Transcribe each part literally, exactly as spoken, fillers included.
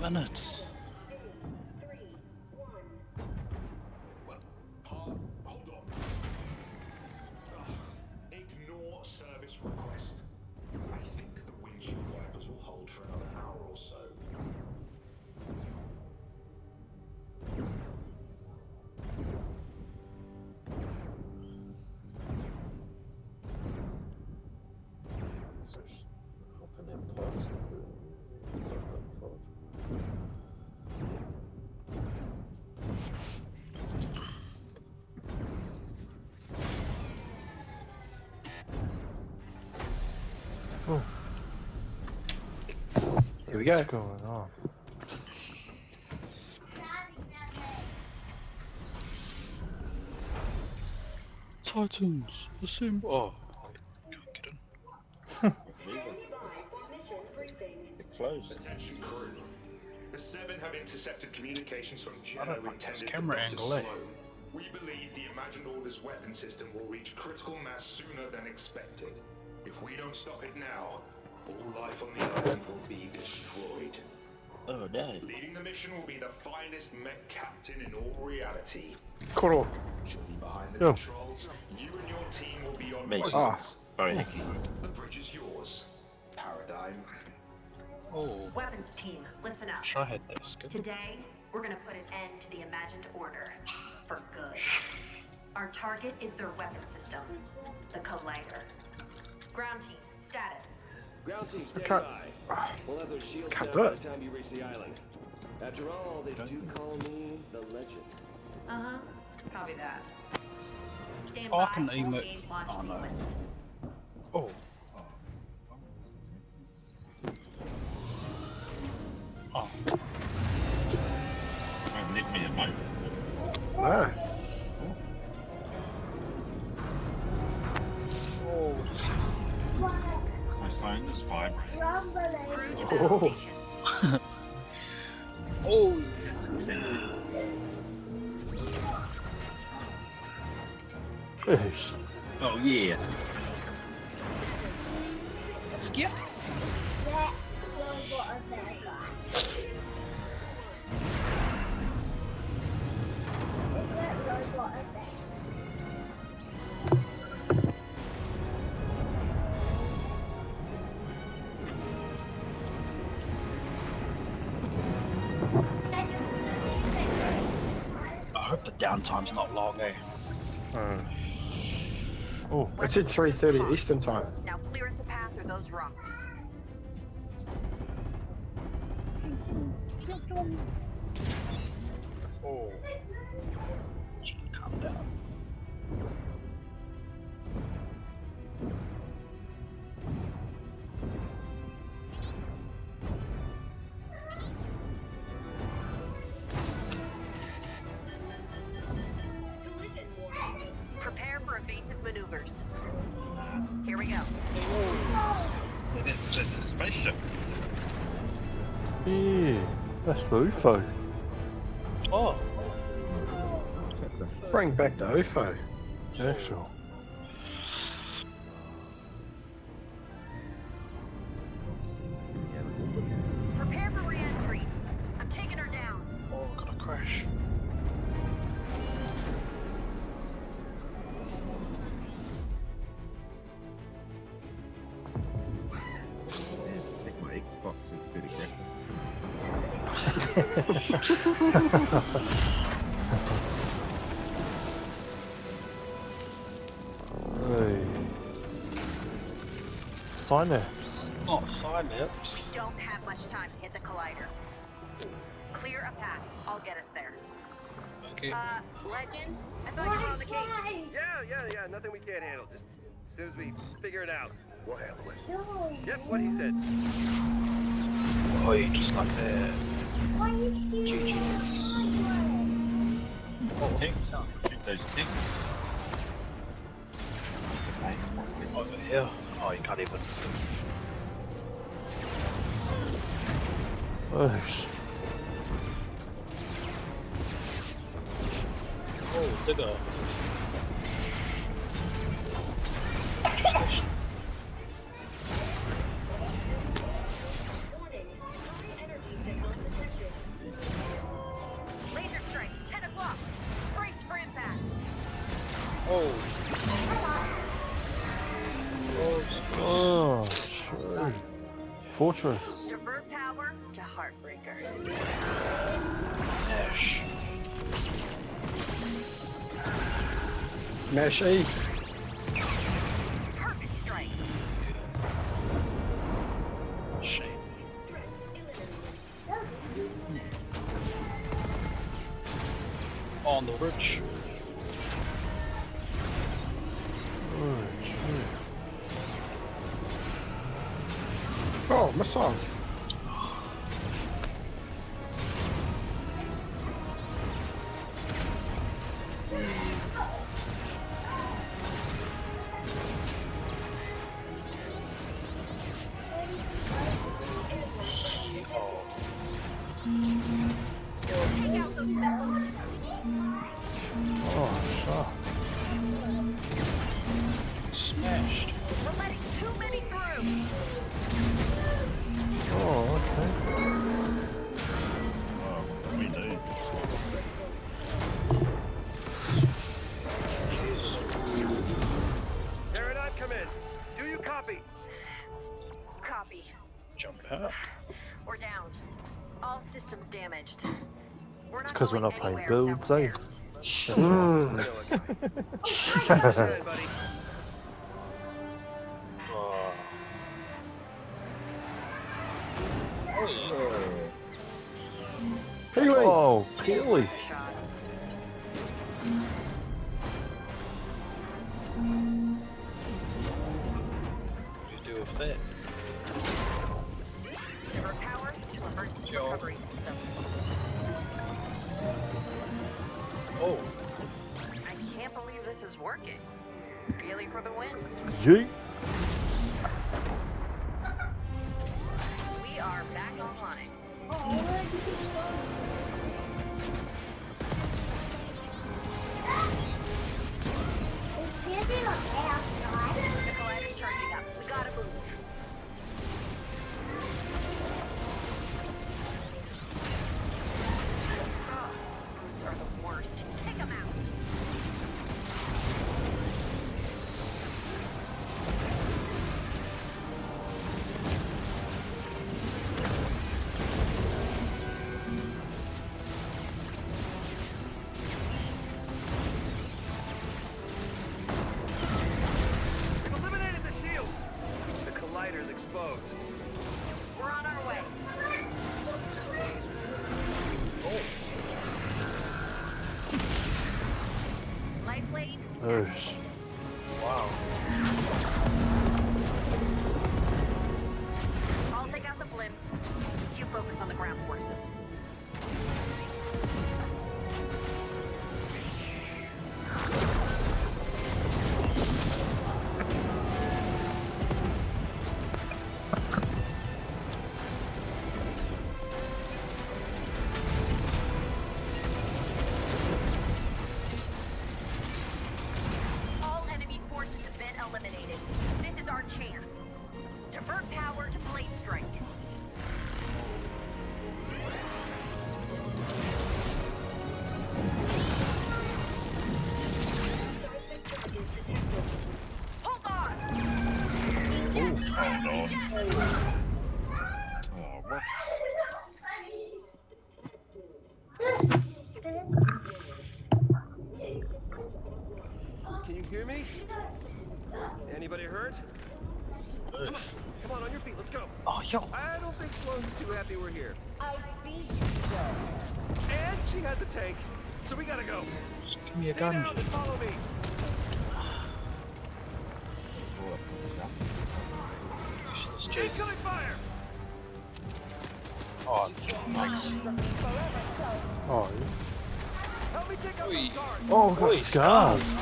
minutes. Well, part, hold on. Ugh, ignore service request. I think the windshield wipers will hold for another hour or so. So just hopping in pods. Pod. Oh. Here we go. What's going on? Titans, assemble. Oh, can't get in. Leaving. They're closed. Attention crew. The Seven have intercepted communications from I don't Geno like this intended camera for Doctor angle, eh? Sloan. We believe the Imagined Order's weapon system will reach critical mass sooner than expected. If we don't stop it now, all life on the island will be destroyed. Oh no. Leading the mission will be the finest mech captain in all reality. Koro. She'll be behind the Oh. controls. You and your team will be on Me. weapons. Sorry. The bridge is yours. Paradigm. Oh, Weapons team, listen up. wish I had this. Good. Today, we're gonna put an end to the Imagined Order. For good. Our target is their weapon system. The Collider. Ground team, status. Ground team, stand Can't- by. We'll have those shields Can't down do by it. the time you reach the island. After all, they do call me the Legend. Uh-huh. Copy that. Stand Oh, I by can for aim it. engage launch Oh, no. sequence. Oh. Oh, Don't leave me alone. No. My phone is vibrating. Crew to Oh. battle station. oh, Yes. Oh yeah. skip. I hope the downtime's not long, eh? Uh, oh, It's at three thirty Eastern time. Now clear us a path through those rocks. Oh. Should calm down. Prepare for evasive maneuvers. Here we go. Yeah, that's that's a spaceship. yeah. That's the U F O. Oh, Bring back the U F O. Yeah, sure. Prepare for re-entry. I'm taking her down. oh, gonna crash. I think my Xbox is pretty graphics. Hey. Synapse. Not Synapse. We don't have much time to hit the collider. Clear a path. I'll get us there. Okay. Uh, Legend? I thought you were on the case. Yeah, yeah, yeah, nothing we can't handle. Just as soon as we figure it out, we'll handle it. Yep, what he said. Oh, you just like that. G G. Oh, ticks. Shoot those ticks. Over here. Oh, you can't even. Oh, sh- Oh, digger. Fortress. Divert power to Heartbreaker. Ash. Mesh E. Perfect strike. Shame. On the bridge. Oh, shit. Oh, missile. Oh, shit. Smashed. We're letting too many through. Oh, okay. Oh, we do. Paradigm, come in. Do you copy? Copy. Jump out. We're down. All systems damaged. We're not It's 'cause we're going not playing anywhere without builds, eh? repairs. Mm. Understand, buddy. Oh. Healing. Oh, Peely. Shot. What do you do with that? Divert power to emergency Yo. recovery system. Oh. I can't believe this is working. Really for the win. Yeet. We are back online. The collider's charging up. We gotta move. Oh, boots are the worst. Take them out. We've eliminated the shield. The collider's exposed. We're on our way. Life blade. Oh, sh- Wow. I'll take out the blimp. You focus on the ground forces. All enemy forces have been eliminated. This is our chance. Divert power to blade strike. Hold on! Hold on. Oh, what? Can you hear me? Anybody hurt? Ugh. Come on, on your feet. Let's go. Oh, yo. I don't think Sloane's too happy we're here. I see you, Joe. And she has a tank, so we gotta go. Just give me a Stay gun. down and follow me. Useless Jake. Incoming fire! Oh, nice. oh, Help me take out Oi. those guards. oh, I've got Oi, scars.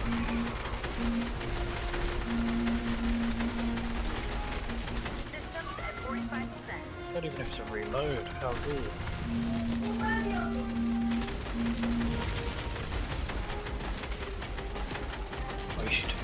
Systems at forty-five percent. Don't even have to reload. How good. Oh, you should do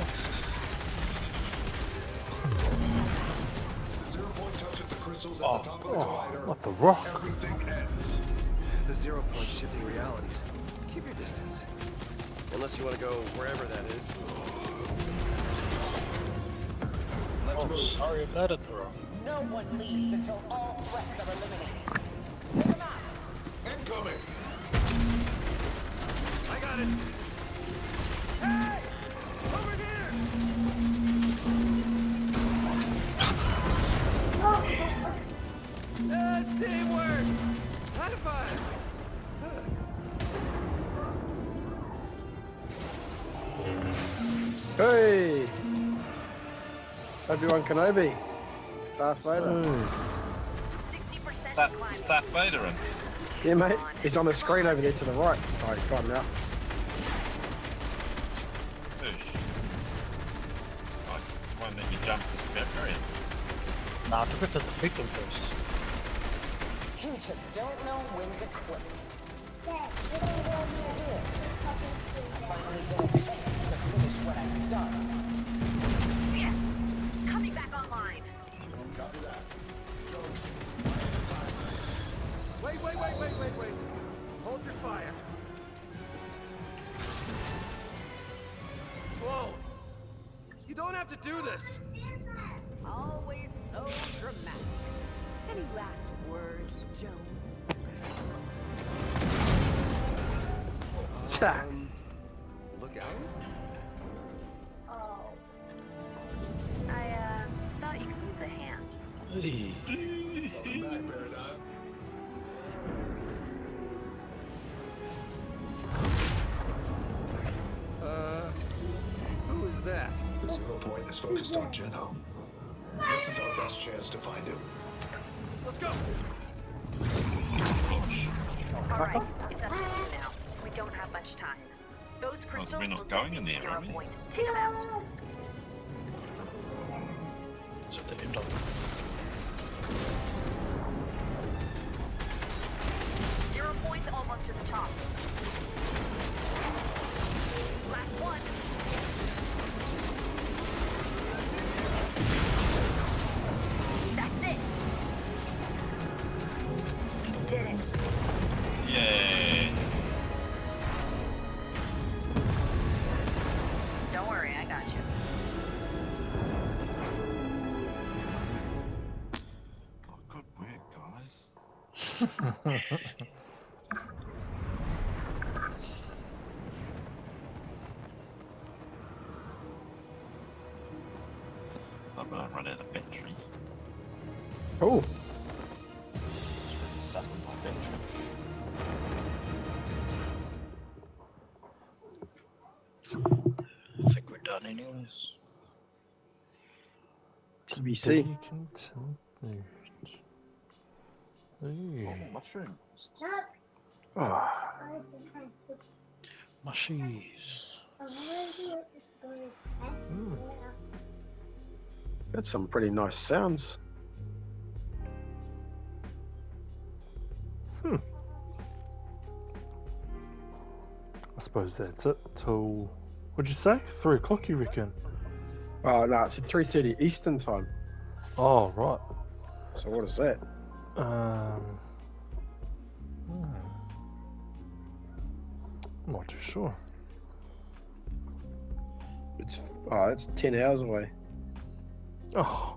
Zero point touches the crystals at Oh. the top of the Oh, collider. what the rock? Everything ends. The zero point shifting realities. Keep your distance. Unless you want to go wherever that is. Let's Oh, move. sorry about it, bro. No one leaves until all threats are eliminated. Take them out. Incoming! I got it. Hey! Over here! Uh, teamwork! High five! Hey! Obi-Wan Kenobi. Darth Vader. sixty percent That, decline. it's Darth Vader in. Yeah, mate. He's on the screen over there to the right. Oh, he's got him now. Push. I won't let you jump this barrier. Nah, to get to the victim first. You just don't know when to quit. I finally get a chance to finish what I started. Yes! Coming back online. Wait, wait, wait, wait, wait, wait. Hold your fire. Slow. You don't have to do this. Always so dramatic. Any last words, Jones? Ha! Look out. Oh. I, uh, thought you could use a hand. Hey. Welcome back, Paradigm. Uh, who is that? The Zero Point is focused on Jenno. This is our best chance to find him. Let's go. Push. Alright, it's up to you now. We don't have much time. Those crystals we're not will going in detonate there, are Zero we? Point. Take them out. Is it the end of Zero Point's almost to the top. Last one. That's it. You did it. Yay. Don't worry, I got you. Oh, good work, guys. I'm gonna run out of battery. Oh, It's just really sucking my battery. I think we're done anyways. T B C. Be continued. Ooh. Oh, mushrooms. Oh, Mushies. Mm. that's some pretty nice sounds. Hmm. I suppose that's it till, what'd you say? Three o'clock, you reckon? Oh no, it's at three thirty Eastern time. Oh, right. So what is that? Um, hmm. I'm not too sure. It's oh, it's ten hours away. Oh,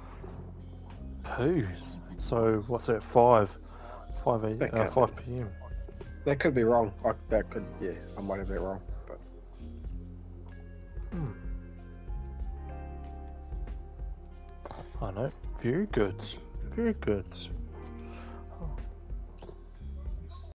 poos. So what's that? Five, five a, That uh, can't five p m. That could be wrong. I, that could, yeah, I might have that wrong. But Hmm. I know. Very good. Very good.